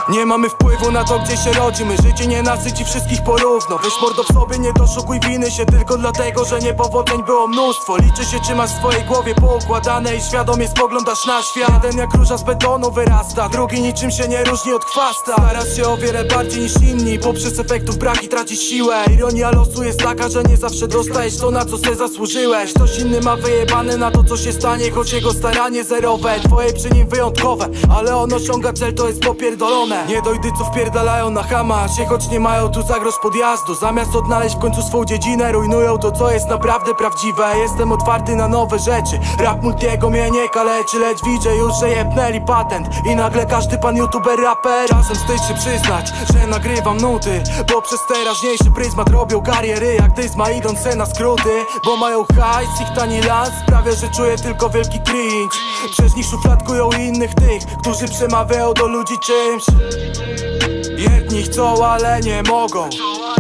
Nie mamy wpływu na to, gdzie się rodzimy. Życie nie nasyci wszystkich porówno. Weź mordo w sobie, nie doszukuj winy się tylko dlatego, że niepowodzeń było mnóstwo. Liczy się, czy masz w swojej głowie poukładane i świadomie spoglądasz na świat. Jeden jak róża z betonu wyrasta, drugi niczym się nie różni od chwasta. Starasz się o wiele bardziej niż inni, poprzez efektów braki tracisz siłę. Ironia losu jest taka, że nie zawsze dostajesz to, na co se zasłużyłeś. Ktoś inny ma wyjebane na to, co się stanie, choć jego staranie zerowe. Twoje przy nim wyjątkowe, ale on osiąga cel, to jest popierdolone. Niedojdy co wpierdalają na hamasie, choć nie mają tu zagroż podjazdu. Zamiast odnaleźć w końcu swą dziedzinę, rujnują to, co jest naprawdę prawdziwe. Jestem otwarty na nowe rzeczy. Rap Multiego mnie nie kaleczy, lecz widzę już, że jebnęli patent. I nagle każdy pan youtuber raper. Czasem wstyd się przyznać, że nagrywam nuty, bo przez teraźniejszy pryzmat robią kariery jak dysma, idąc se na skróty. Bo mają hajs, ich tani lans sprawia, że czuję tylko wielki cringe. Przez nich szufladkują innych tych, którzy przemawiają do ludzi czymś. Jedni chcą, ale nie mogą.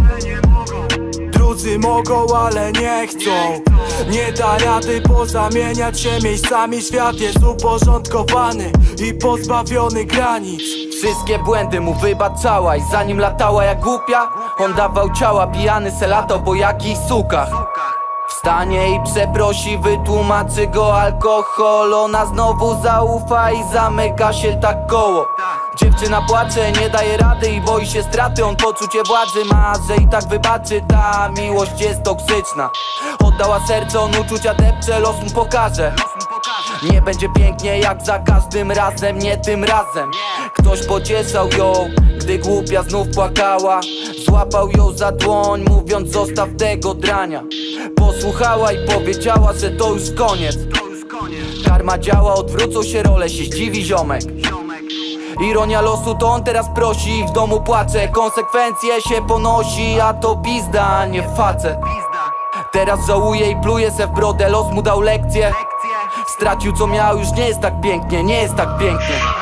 Drudzy mogą, ale nie chcą. Nie da rady pozamieniać się miejscami. Świat jest uporządkowany i pozbawiony granic. Wszystkie błędy mu wybaczałaś, zanim latała jak głupia. On dawał ciała, pijany se latał po jakichś sukach. Wstanie i przeprosi, wytłumaczy go alkohol. Ona znowu zaufa i zamyka się tak koło. Dziewczyna płacze, nie daje rady i boi się straty. On poczucie władzy ma, że i tak wybaczy. Ta miłość jest toksyczna. Oddała serce, on uczucia depcze, los mu pokaże. Nie będzie pięknie jak za każdym razem, nie tym razem. Ktoś pocieszał ją, gdy głupia znów płakała. Złapał ją za dłoń, mówiąc zostaw tego drania. Posłuchała i powiedziała, że to już koniec. Karma działa, odwrócą się role, się zdziwi ziomek. Ironia losu, to on teraz prosi, w domu płacze. Konsekwencje się ponosi, a to pizda, a nie facet. Teraz żałuje i pluje se w brodę, los mu dał lekcję. Stracił co miał, już nie jest tak pięknie, nie jest tak pięknie.